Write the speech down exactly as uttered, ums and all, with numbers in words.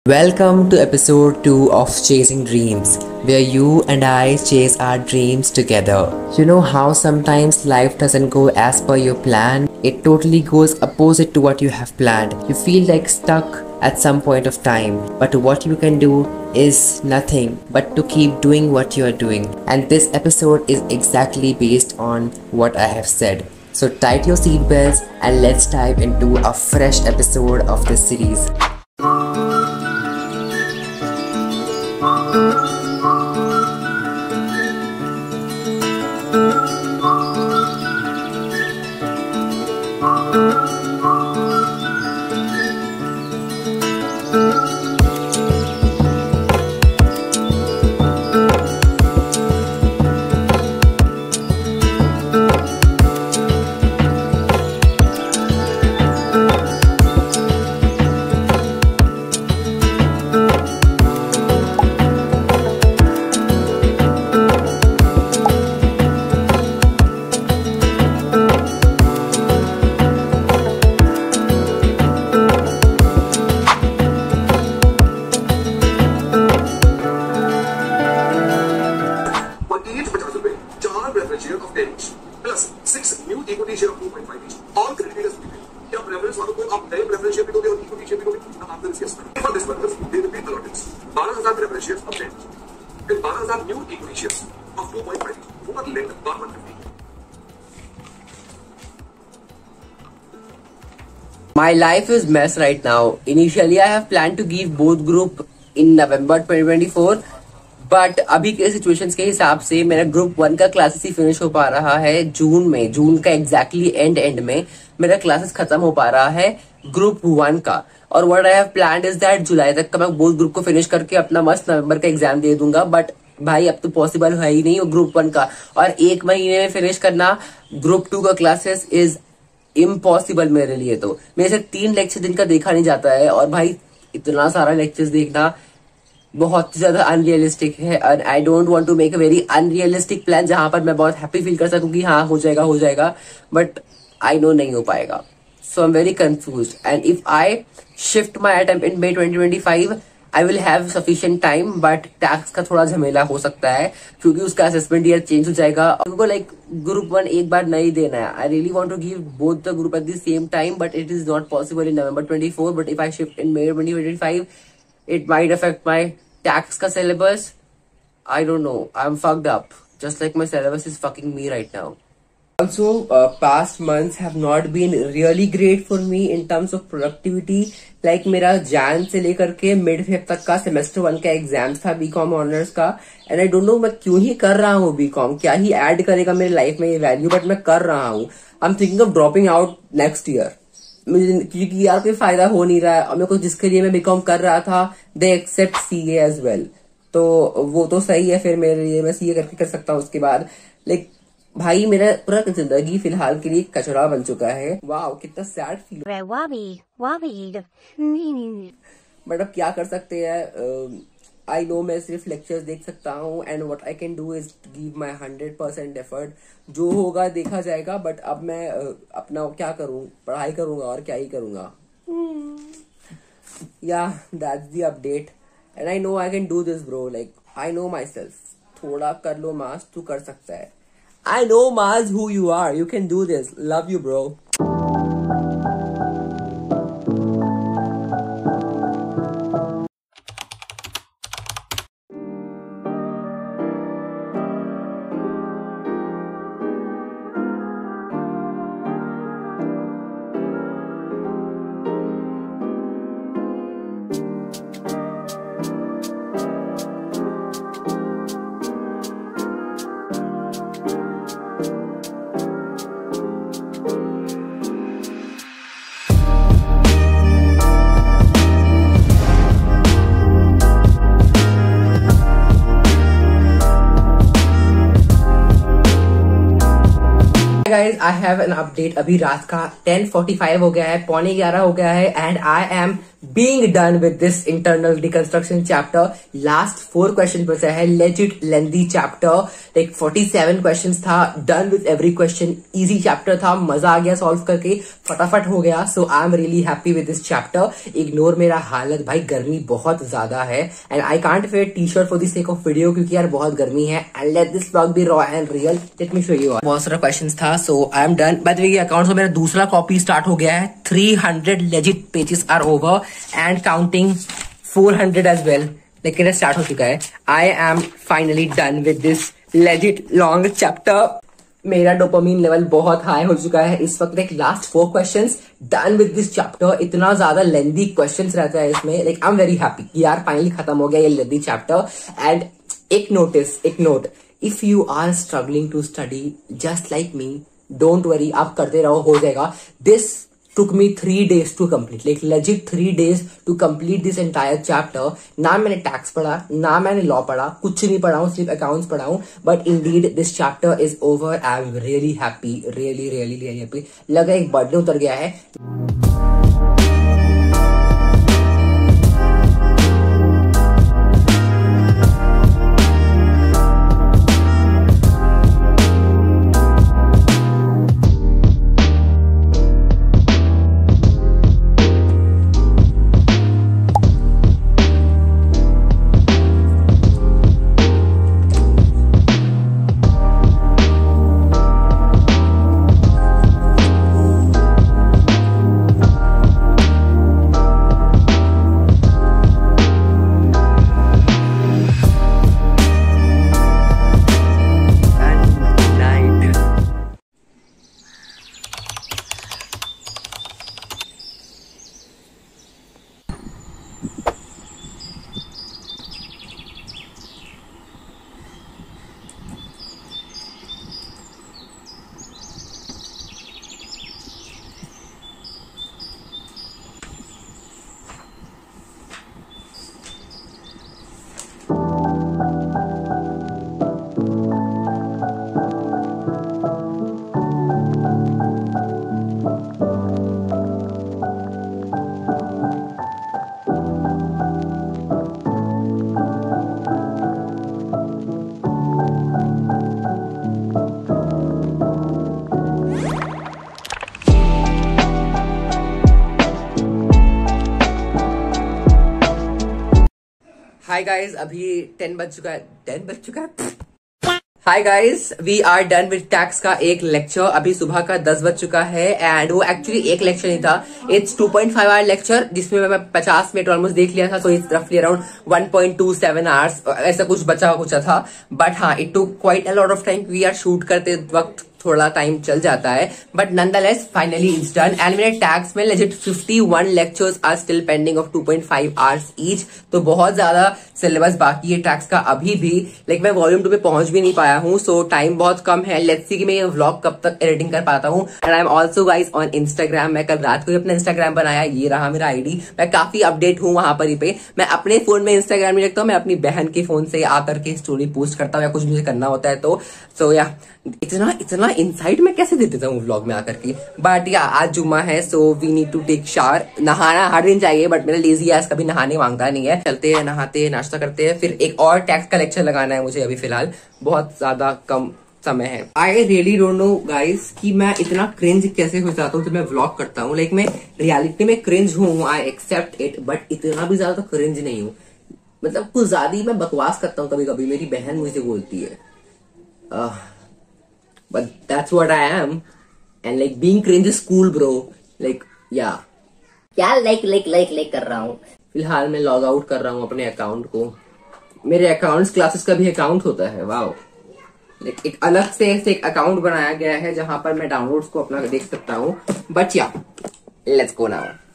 Welcome to episode two of Chasing Dreams, where you and I chase our dreams together. You know how sometimes life doesn't go as per your plan? It totally goes opposite to what you have planned. You feel like stuck at some point of time, but what you can do is nothing but to keep doing what you are doing. And this episode is exactly based on what I have said. So tighten your seatbelts and let's dive into a fresh episode of this series. My life is mess right now. Initially, I have planned to give both group in November twenty twenty-four, but अभी के situations के हिसाब से मेरा group one का classes ही finish हो पा रहा है जून में. जून का एग्जैक्टली एंड एंड में मेरा क्लासेस खत्म हो पा रहा है ग्रुप वन का. और what I have planned is that जुलाई तक का मैं बोथ ग्रुप को फिनिश करके अपना मस्त नवंबर का एग्जाम दे दूंगा. बट भाई अब तो पॉसिबल है ही नहीं वो ग्रुप वन का, और एक महीने में फिनिश करना ग्रुप टू का क्लासेस इज इम्पॉसिबल मेरे लिए. तो मेरे से तीन लेक्चर दिन का देखा नहीं जाता है, और भाई इतना सारा लेक्चर्स देखना बहुत ज्यादा अनरियलिस्टिक है. And I don't want to make a very unrealistic plan जहां पर मैं बहुत हैप्पी फील कर सकूं कि हाँ हो जाएगा हो जाएगा, बट आई नो नहीं हो पाएगा. So I am very confused. And if I shift my attempt in May twenty twenty five I will have sufficient time, but tax का थोड़ा झमेला हो सकता है क्योंकि उसका असेसमेंट ईयर चेंज हो जाएगा. उनको लाइक ग्रुप वन एक बार नहीं देना है. I really want to give both the group at the same time, but it is not possible in November twenty four. But if I shift in May twenty twenty five it might affect my tax का syllabus. I don't know, I am fucked up just like my syllabus is fucking me right now. Also, uh, past months have not been really great for me in terms of productivity. Like मेरा जैन से लेकर के mid feb तक का semester one का exams था BCom honours का, and I don't know मैं क्यों ही कर रहा हूँ बीकॉम. क्या ही ऐड करेगा मेरी लाइफ में ये वैल्यू, बट मैं कर रहा हूँ. I am thinking of dropping out next year, क्योंकि यार कोई फायदा हो नहीं रहा है. और मेरे को जिसके लिए मैं बीकॉम कर रहा था they accept CA as well, तो वो तो सही है फिर मेरे लिए, मैं सीए करके कर सकता हूँ उसके बाद. लाइक भाई मेरा पूरा जिंदगी फिलहाल के लिए कचरा बन चुका है. वाओ कितना सैड फील. बट अब क्या कर सकते हैं. आई नो मैं सिर्फ लेक्चर्स देख सकता हूँ, and what I can do is give my hundred percent effort. जो होगा देखा जाएगा. बट अब मैं uh, अपना क्या करूँ, पढ़ाई करूंगा और क्या ही करूंगा. या that's the update. And I know I can do this, bro. Like, I know myself. थोड़ा कर लो मास, तू कर सकता है. I know Maz who you are. You can do this. Love you, bro. Guys I have an update. अभी रात का ten forty five हो गया है, पौने ग्यारह हो गया है, and I am being done with this internal deconstruction chapter. Last four question बचा है, legit lengthy chapter, like forty-seven questions था, done with every question, easy chapter था, मजा आ गया solve करके, फटाफट हो गया. So I am really happy with this chapter. Ignore मेरा हालत, भाई गर्मी बहुत ज्यादा है and I can't wear t-shirt for the sake of video क्योंकि यार बहुत गर्मी है. And let this vlog be raw and real. Let me show you all. बहुत सारा questions था, so I am done. By the way, account से मेरा दूसरा कॉपी स्टार्ट हो गया है. three hundred legit pages are over and counting, four hundred as well. लेकिन स्टार्ट हो चुका है. I am finally done with this legit long chapter. मेरा डोपामीन लेवल बहुत हाई हो चुका है इस वक्त. Like last four questions done with this chapter. इतना ज्यादा लेंदी क्वेश्चंस रहता है इसमें. Like I am very happy कि यार फाइनली खत्म हो गया ये लेंदी चैप्टर. एंड एक नोटिस, एक note, if you are struggling to study just like me, don't worry, आप करते रहो, हो जाएगा. This took me three days to complete, like legit three days to complete this entire chapter. ना मैंने tax पढ़ा, ना मैंने लॉ पढ़ा, कुछ नहीं पढ़ा हूँ, सिर्फ अकाउंट्स पढ़ा हूँ. But indeed this chapter is over. I am really happy, really really really happy. लगा एक बर्डन उतर गया है. हाय गाइज, अभी टेन बज चुका है. टेन बज चुका है. Hi guys, we are done with tax का एक लेक्चर. अभी सुबह का दस बज चुका है एंड वो एक्चुअली एक लेक्चर नहीं था. It's two point five hour lecture जिसमें मैं पचास मिनट ऑलमोस्ट देख लिया था. सो इट्स रफली around one point two seven hours ऐसा कुछ बचा कुछ था. बट हाँ, it took quite a lot of time. We are shoot करते वक्त थोड़ा टाइम चल जाता है, but nonetheless finally it's done. And मेरे टैक्स में legit fifty one lectures are still pending of two point five hours each. तो बहुत ज्यादा सिलेबस बाकी है टैक्स का अभी भी. लाइक मैं वॉल्यूम टू पे पहुंच भी नहीं पाया हूँ, सो टाइम बहुत कम है. लेट्स सी कि मैं ये व्लॉग कब तक एडिटिंग कर पाता हूँ. And I am also guys on Instagram. मैं कल रात को ही अपना इंस्टाग्राम बनाया, ये रहा मेरा आईडी. मैं काफी अपडेट हूँ वहां पर ही पे. मैं अपने फोन में इंस्टाग्राम नहीं रखता हूँ, मैं अपनी बहन के फोन से आकर के स्टोरी पोस्ट करता हूँ या कुछ मुझे करना होता है तो. सो या इतना इतना इनसाइट में कैसे दे देता हूँ व्लॉग में आकर के. बट या आज जुम्मा है, so we need to take shower. नहाना हर दिन चाहिए बट मेरा लेजी एस कभी नहाने मांगता नहीं है. चलते हैं, नहाते हैं, नाश्ता करते हैं, फिर एक और टैक्स का लेक्चर लगाना है मुझे. अभी फिलहाल बहुत ज्यादा कम समय है. I really don't know guys कि मैं इतना क्रिंज कैसे हो जाता हूँ जब मैं व्लॉग करता हूँ. लाइक मैं रियलिटी में क्रिंज हूँ, आई एक्सेप्ट इट, बट इतना भी ज्यादा क्रिंज नहीं हूँ. मतलब कुछ ज्यादा ही मैं बकवास करता हूँ कभी कभी. मेरी बहन मुझे बोलती है uh, but that's what I am, and like being cringe is cool bro. Like yeah, क्या लाइक लाइक लाइक लाइक कर रहा हूँ. फिलहाल मैं लॉग आउट कर रहा हूँ अपने अकाउंट को. मेरे अकाउंट्स क्लासेस का भी अकाउंट होता है. वाओ, like एक अलग से ऐसे एक अकाउंट बनाया गया है जहां पर मैं डाउनलोड्स को अपना देख सकता हूँ. बट या लेट्स गो नाउ.